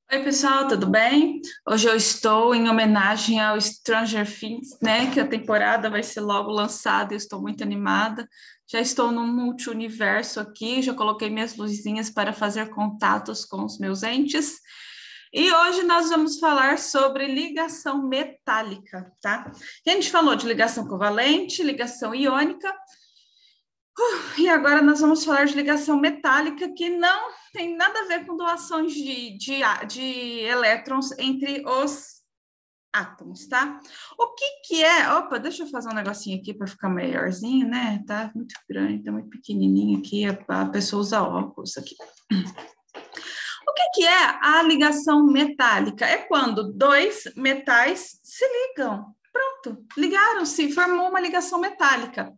Oi, pessoal, tudo bem? Hoje eu estou em homenagem ao Stranger Things, né? Que a temporada vai ser logo lançada, eu estou muito animada. Já estou no multi-universo aqui, já coloquei minhas luzinhas para fazer contatos com os meus entes. E hoje nós vamos falar sobre ligação metálica, tá? A gente falou de ligação covalente, ligação iônica, e agora nós vamos falar de ligação metálica, que não tem nada a ver com doações de elétrons entre os átomos, tá? O que que é? Opa, deixa eu fazer um negocinho aqui para ficar maiorzinho, né? Tá muito grande, tá muito pequenininho aqui, a pessoa usa óculos aqui. O que que é a ligação metálica? É quando dois metais se ligam. Pronto, ligaram-se, formou uma ligação metálica.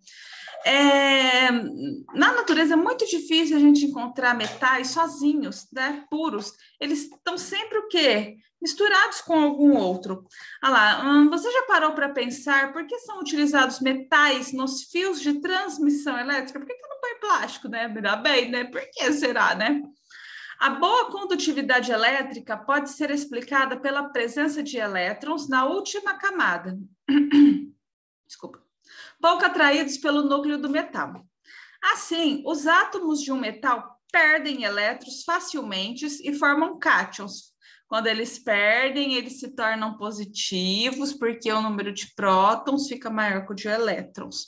Na natureza é muito difícil a gente encontrar metais sozinhos, né, puros. Eles estão sempre o quê? Misturados com algum outro. Olha lá, você já parou para pensar por que são utilizados metais nos fios de transmissão elétrica? Por que não põe plástico, né? Me dá bem, né? Por que será, né? A boa condutividade elétrica pode ser explicada pela presença de elétrons na última camada. Desculpa. Pouco atraídos pelo núcleo do metal. Assim, os átomos de um metal perdem elétrons facilmente e formam cátions. Quando eles perdem, eles se tornam positivos, porque o número de prótons fica maior que o de elétrons,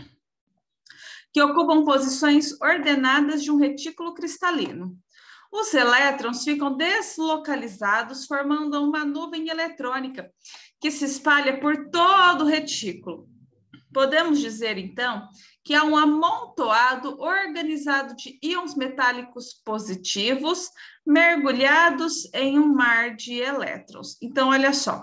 que ocupam posições ordenadas de um retículo cristalino. Os elétrons ficam deslocalizados, formando uma nuvem eletrônica que se espalha por todo o retículo. Podemos dizer, então, que há um amontoado organizado de íons metálicos positivos mergulhados em um mar de elétrons. Então, olha só.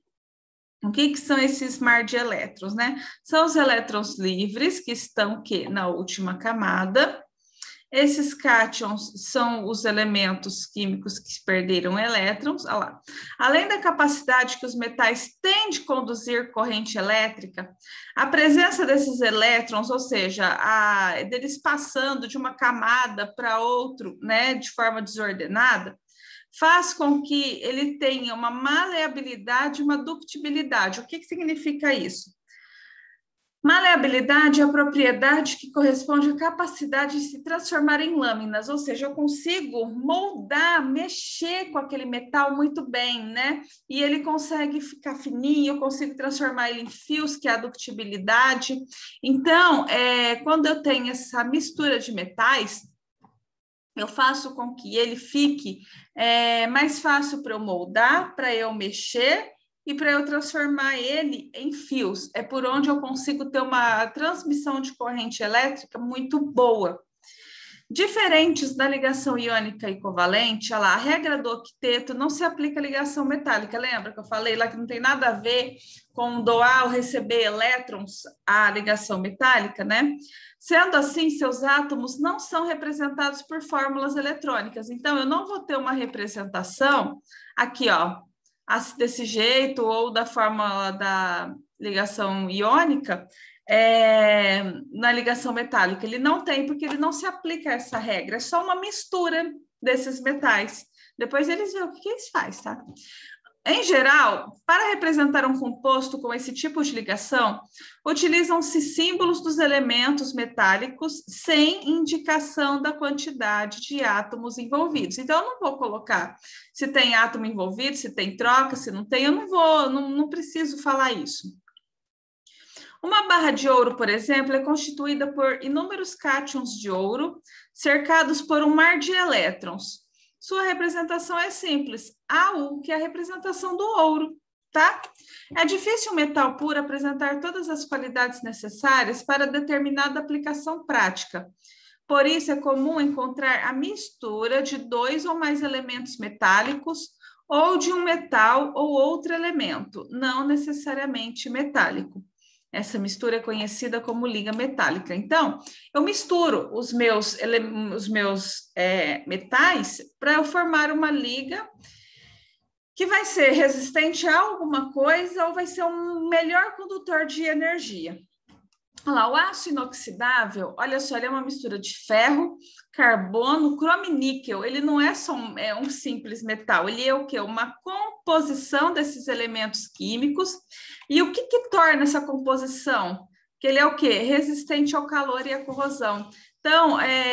O que são esses mar de elétrons, né? São os elétrons livres, que estão na última camada. Esses cátions são os elementos químicos que perderam elétrons. Olha lá. Além da capacidade que os metais têm de conduzir corrente elétrica, a presença desses elétrons, ou seja, deles passando de uma camada para outra, né, de forma desordenada, faz com que ele tenha uma maleabilidade e uma ductibilidade. O que significa isso? Maleabilidade é a propriedade que corresponde à capacidade de se transformar em lâminas, ou seja, eu consigo moldar, mexer com aquele metal muito bem, né? E ele consegue ficar fininho, eu consigo transformar ele em fios, que é a ductibilidade. Então, quando eu tenho essa mistura de metais, eu faço com que ele fique mais fácil para eu moldar, para eu mexer, e para eu transformar ele em fios. É por onde eu consigo ter uma transmissão de corrente elétrica muito boa. Diferentes da ligação iônica e covalente, olha lá, a regra do octeto não se aplica à ligação metálica. Lembra que eu falei lá que não tem nada a ver com doar ou receber elétrons à ligação metálica, né? Sendo assim, seus átomos não são representados por fórmulas eletrônicas. Então, eu não vou ter uma representação aqui, ó, desse jeito, ou da fórmula da ligação iônica, na ligação metálica. Ele não tem, porque ele não se aplica a essa regra, é só uma mistura desses metais. Depois eles veem o que eles fazem, tá? Em geral, para representar um composto com esse tipo de ligação, utilizam-se símbolos dos elementos metálicos sem indicação da quantidade de átomos envolvidos. Então, eu não vou colocar se tem átomo envolvido, se tem troca, se não tem, eu não preciso falar isso. Uma barra de ouro, por exemplo, é constituída por inúmeros cátions de ouro, cercados por um mar de elétrons. Sua representação é simples, AU, que é a representação do ouro, tá? É difícil um metal puro apresentar todas as qualidades necessárias para determinada aplicação prática. Por isso, é comum encontrar a mistura de dois ou mais elementos metálicos ou de um metal ou outro elemento, não necessariamente metálico. Essa mistura é conhecida como liga metálica. Então, eu misturo os meus metais para eu formar uma liga que vai ser resistente a alguma coisa ou vai ser um melhor condutor de energia. Olha lá, o aço inoxidável, olha só, ele é uma mistura de ferro, carbono, cromo e níquel. Ele não é só um simples metal, ele é o quê? Uma composição desses elementos químicos. E o que torna essa composição? Que ele é o quê? Resistente ao calor e à corrosão. Então,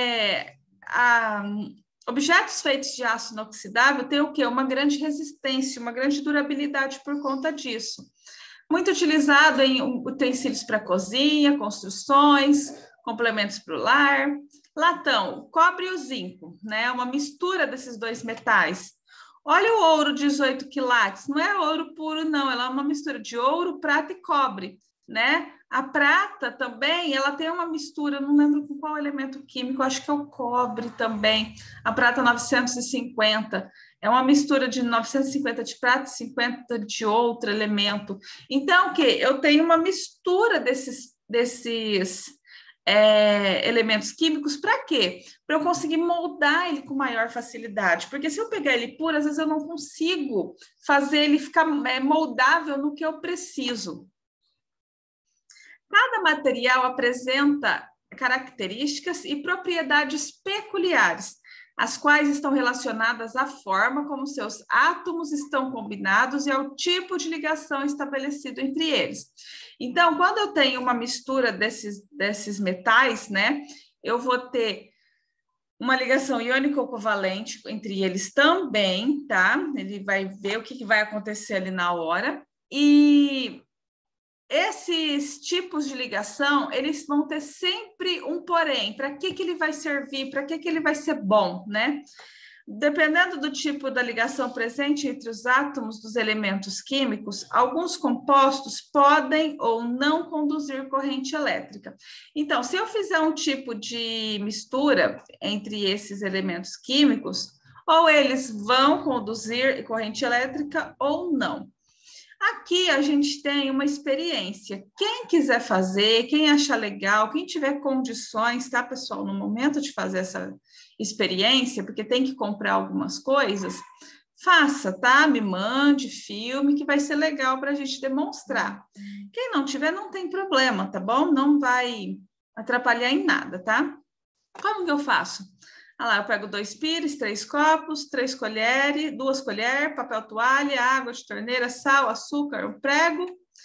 objetos feitos de aço inoxidável têm o quê? Uma grande resistência, uma grande durabilidade por conta disso. Muito utilizado em utensílios para cozinha, construções, complementos para o lar. Latão, o cobre e o zinco, né? Uma mistura desses dois metais. Olha o ouro 18 quilates, não é ouro puro, não, ela é uma mistura de ouro, prata e cobre, né? A prata também, ela tem uma mistura, não lembro com qual elemento químico, acho que é o cobre também, a prata 950, é uma mistura de 950 de prata e 50 de outro elemento. Então, o que? Eu tenho uma mistura desses elementos químicos, para quê? Para eu conseguir moldar ele com maior facilidade. Porque se eu pegar ele puro, às vezes eu não consigo fazer ele ficar moldável no que eu preciso. Cada material apresenta características e propriedades peculiares, as quais estão relacionadas à forma como seus átomos estão combinados e ao tipo de ligação estabelecido entre eles. Então, quando eu tenho uma mistura desses metais, né, eu vou ter uma ligação iônico-covalente entre eles também, tá? Ele vai ver o que vai acontecer ali na hora. E esses tipos de ligação, eles vão ter sempre um porém. Para que ele vai servir? Para que ele vai ser bom, né? Dependendo do tipo da ligação presente entre os átomos dos elementos químicos, alguns compostos podem ou não conduzir corrente elétrica. Então, se eu fizer um tipo de mistura entre esses elementos químicos, ou eles vão conduzir corrente elétrica ou não. Aqui a gente tem uma experiência. Quem quiser fazer, quem achar legal, quem tiver condições, tá, pessoal, no momento de fazer essa experiência, porque tem que comprar algumas coisas, faça, tá? Me mande filme, que vai ser legal para a gente demonstrar. Quem não tiver, não tem problema, tá bom? Não vai atrapalhar em nada, tá? Como que eu faço? Ah lá, eu pego 2 pires, 3 copos, 3 colheres, 2 colheres, papel toalha, água de torneira, sal, açúcar, um prego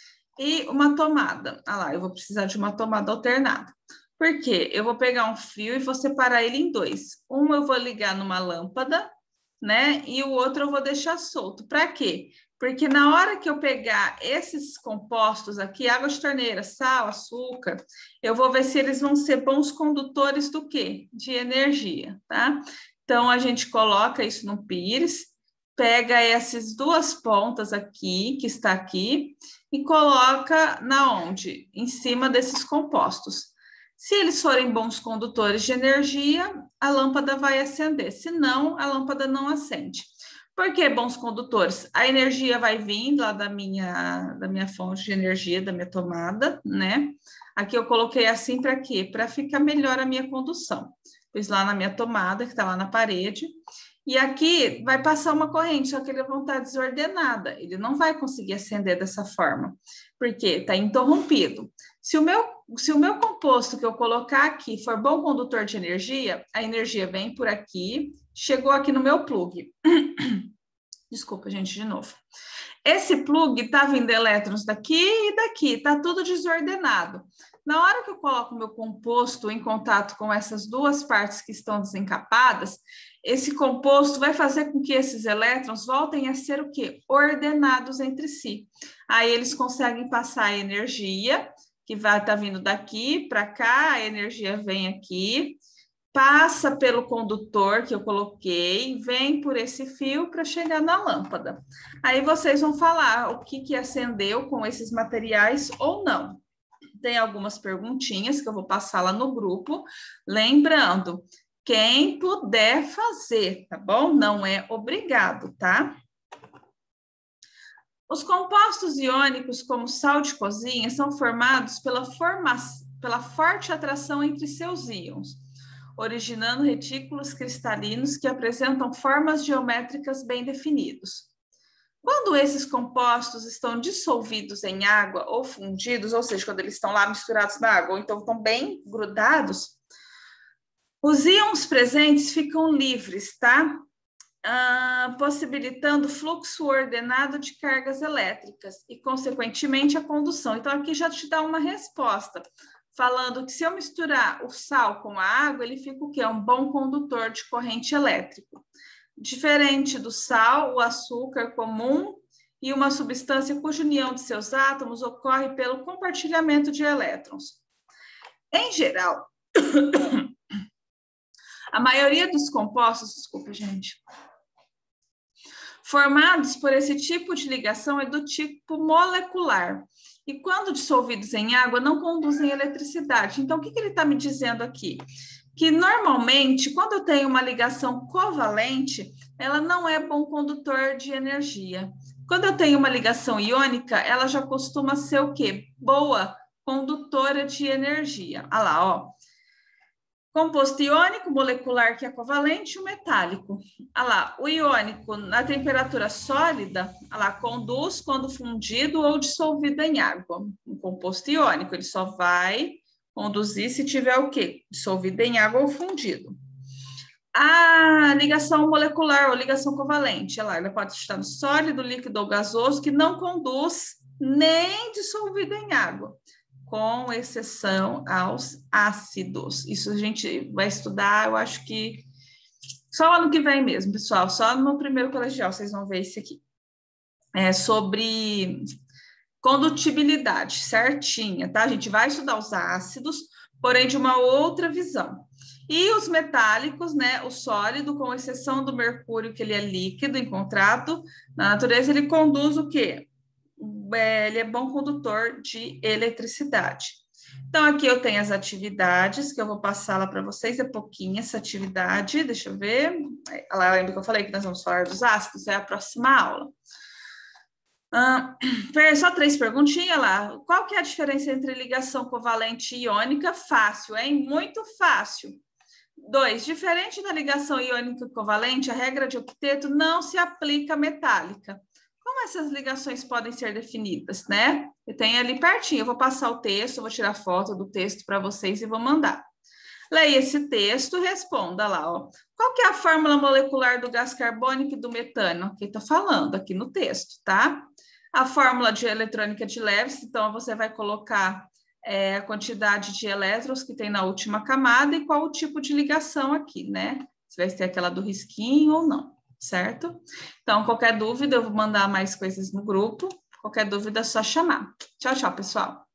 e uma tomada. Ah lá, eu vou precisar de uma tomada alternada. Por quê? Eu vou pegar um fio e vou separar ele em dois. Um eu vou ligar numa lâmpada, né? E o outro eu vou deixar solto. Para quê? Porque na hora que eu pegar esses compostos aqui, água de torneira, sal, açúcar, eu vou ver se eles vão ser bons condutores do quê? De energia, tá? Então, a gente coloca isso no pires, pega essas duas pontas aqui, que está aqui, e coloca na onde? Em cima desses compostos. Se eles forem bons condutores de energia, a lâmpada vai acender, se não, a lâmpada não acende. Por que bons condutores? A energia vai vir lá da minha fonte de energia, da minha tomada, né? Aqui eu coloquei assim para quê? Para ficar melhor a minha condução. Pus lá na minha tomada, que está lá na parede, e aqui vai passar uma corrente, só que ele vai estar desordenada, ele não vai conseguir acender dessa forma, porque está interrompido. Se o meu composto que eu colocar aqui for bom condutor de energia, a energia vem por aqui, chegou aqui no meu plug. Desculpa, gente, de novo. Esse plug está vindo elétrons daqui e daqui, está tudo desordenado. Na hora que eu coloco o meu composto em contato com essas duas partes que estão desencapadas, esse composto vai fazer com que esses elétrons voltem a ser o quê? Ordenados entre si. Aí eles conseguem passar a energia, que vai estar vindo daqui para cá, a energia vem aqui, passa pelo condutor que eu coloquei, vem por esse fio para chegar na lâmpada. Aí vocês vão falar o que acendeu com esses materiais ou não. Tem algumas perguntinhas que eu vou passar lá no grupo. Lembrando, quem puder fazer, tá bom? Não é obrigado, tá? Os compostos iônicos, como sal de cozinha, são formados pela forte atração entre seus íons, originando retículos cristalinos que apresentam formas geométricas bem definidas. Quando esses compostos estão dissolvidos em água ou fundidos, ou seja, quando eles estão lá misturados na água, ou então estão bem grudados, os íons presentes ficam livres, tá? Possibilitando fluxo ordenado de cargas elétricas e, consequentemente, a condução. Então, aqui já te dá uma resposta, falando que se eu misturar o sal com a água, ele fica o quê? Um bom condutor de corrente elétrica. Diferente do sal, o açúcar comum e uma substância cuja união de seus átomos ocorre pelo compartilhamento de elétrons. Em geral, a maioria dos compostos, desculpa, gente, formados por esse tipo de ligação é do tipo molecular. E quando dissolvidos em água, não conduzem eletricidade. Então, o que ele está me dizendo aqui? Que normalmente, quando eu tenho uma ligação covalente, ela não é bom condutor de energia. Quando eu tenho uma ligação iônica, ela já costuma ser o quê? Boa condutora de energia. Olha lá, ó. Composto iônico, molecular, que é covalente, e o metálico. Olha lá, o iônico, na temperatura sólida, olha lá, conduz quando fundido ou dissolvido em água. Um composto iônico, ele só vai conduzir se tiver o quê? Dissolvido em água ou fundido. A ligação molecular ou ligação covalente, ela pode estar no sólido, líquido ou gasoso, que não conduz nem dissolvido em água, com exceção aos ácidos. Isso a gente vai estudar, eu acho que só ano que vem mesmo, pessoal, só no primeiro colegial vocês vão ver isso aqui. É sobre condutibilidade, certinha, tá? A gente vai estudar os ácidos, porém de uma outra visão. E os metálicos, né? O sólido, com exceção do mercúrio, que ele é líquido, encontrado na natureza, ele conduz o quê? Ele é bom condutor de eletricidade. Então, aqui eu tenho as atividades, que eu vou passar lá para vocês, é pouquinho essa atividade, deixa eu ver. Lembra que eu falei que nós vamos falar dos ácidos? É a próxima aula. Só 3 perguntinhas lá. Qual que é a diferença entre ligação covalente e iônica? Fácil, hein? Muito fácil. 2, diferente da ligação iônica covalente, a regra de octeto não se aplica à metálica. Como essas ligações podem ser definidas, né? Eu tenho ali pertinho, eu vou passar o texto, vou tirar foto do texto para vocês e vou mandar. Leia esse texto e responda lá, ó. Qual que é a fórmula molecular do gás carbônico e do metano? Quem está falando aqui no texto, tá? A fórmula de eletrônica de Lewis, então você vai colocar a quantidade de elétrons que tem na última camada e qual o tipo de ligação aqui, né? Se vai ser aquela do risquinho ou não, certo? Então, qualquer dúvida, eu vou mandar mais coisas no grupo. Qualquer dúvida, é só chamar. Tchau, tchau, pessoal.